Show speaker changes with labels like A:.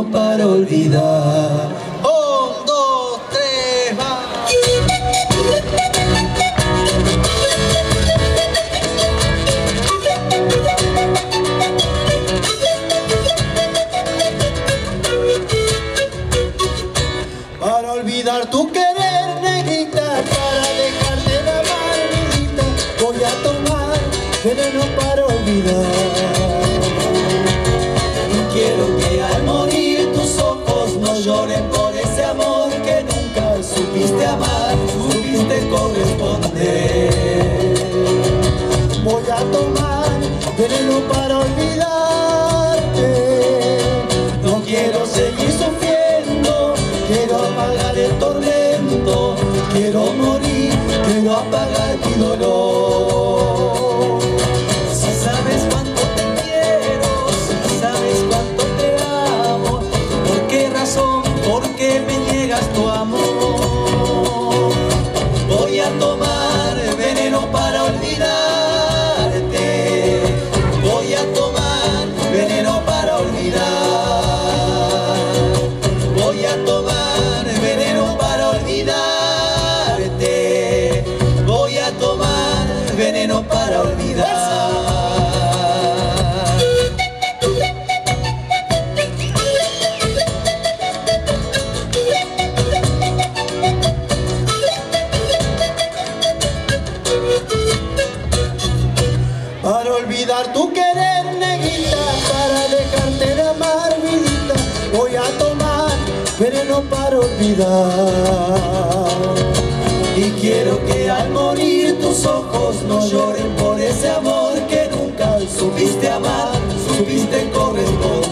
A: veneno para olvidar.
B: 1, 2, 3, va.
A: Para olvidar tu querer, negrita, para dejarte de amar, negrita, voy a tomar veneno para olvidar.
B: Y quiero que al morir tus ojos no lloren por ese amor que nunca supiste amar, supiste corresponder.
A: Voy a tomar veneno para olvidarte.
B: No quiero seguir sufriendo, quiero apagar el tormento, quiero morir, quiero apagar mi dolor. Si sabes cuánto te quiero, si sabes cuánto te amo, ¿por qué razón, por qué me niegas tu amor? Voy a tomar veneno para olvidarte, voy a tomar veneno para olvidar. Voy a tomar veneno para olvidarte. Voy a tomar veneno para olvidar.
A: Para olvidar tu querer, negrita, para dejarte de amar, vidita, voy a tomar veneno para olvidar.
B: Y quiero que al morir tus ojos no lloren por ese amor que nunca supiste amar, supiste corresponder.